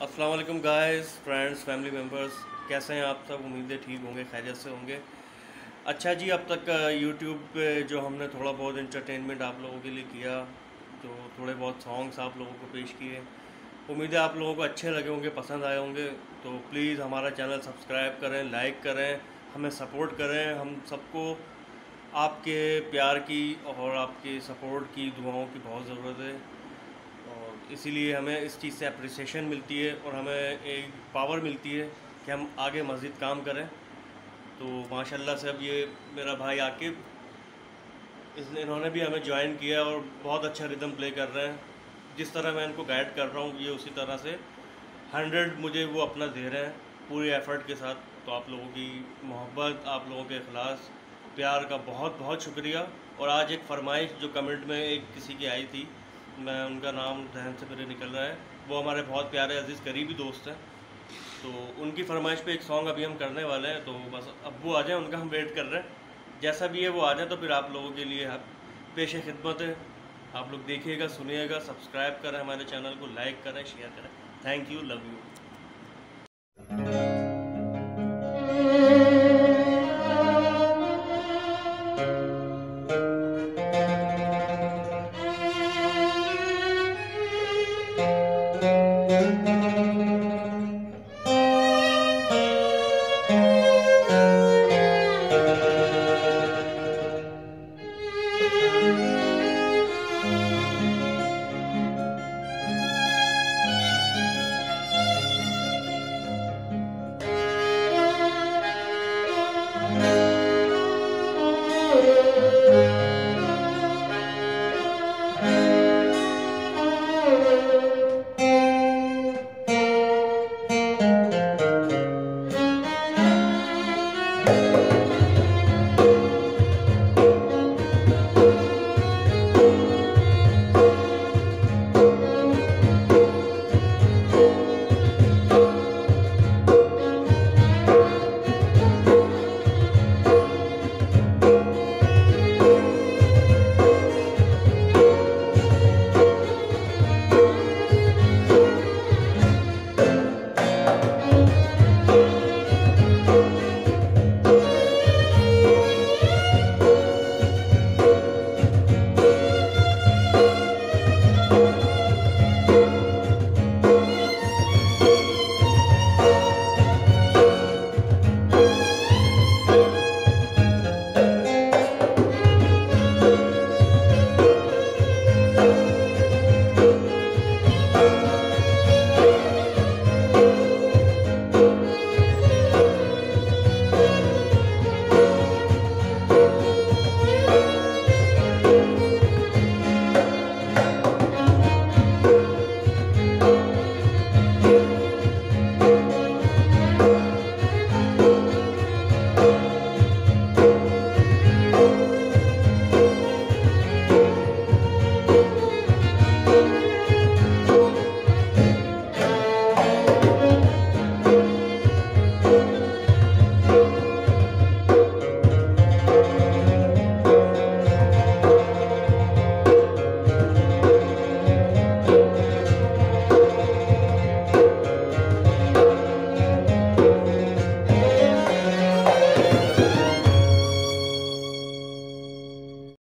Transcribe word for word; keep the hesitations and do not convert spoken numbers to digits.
अस्सलाम वालेकुम guys, friends, family members, कैसे हैं आप सब। उम्मीद है ठीक होंगे, खैरियत से होंगे। अच्छा जी, अब तक यूट्यूब पे जो हमने थोड़ा बहुत इंटरटेनमेंट आप लोगों के लिए किया, तो थोड़े बहुत सॉन्ग्स आप लोगों को पेश किए। उम्मीद है आप लोगों को अच्छे लगे होंगे, पसंद आए होंगे। तो प्लीज़ हमारा चैनल सब्सक्राइब करें, लाइक करें, हमें सपोर्ट करें। हम सबको आपके प्यार की और आपके सपोर्ट की, दुआओं की बहुत ज़रूरत है, और इसीलिए हमें इस चीज़ से अप्रिसिएशन मिलती है और हमें एक पावर मिलती है कि हम आगे मज़ीद काम करें। तो माशाल्लाह से अब ये मेरा भाई आकिब, इसने इन्होंने भी हमें ज्वाइन किया और बहुत अच्छा रिदम प्ले कर रहे हैं। जिस तरह मैं इनको गाइड कर रहा हूँ, ये उसी तरह से हंड्रेड मुझे वो अपना दे रहे हैं पूरे एफ़र्ट के साथ। तो आप लोगों की मोहब्बत, आप लोगों के इखलास, प्यार का बहुत बहुत शुक्रिया। और आज एक फ़रमाइश जो कमेंट में एक किसी की आई थी, मैं उनका नाम जहन से मेरे निकल रहा है, वो हमारे बहुत प्यारे अजीज़ करीबी दोस्त हैं। तो उनकी फरमाइश पे एक सॉन्ग अभी हम करने वाले हैं। तो बस अब वो आ जाए, उनका हम वेट कर रहे हैं। जैसा भी है वो आ जाए, तो फिर आप लोगों के लिए पेश खिदमत है। आप लोग देखिएगा, सुनिएगा, सब्सक्राइब करें हमारे चैनल को, लाइक करें, शेयर करें। Thank you, love you.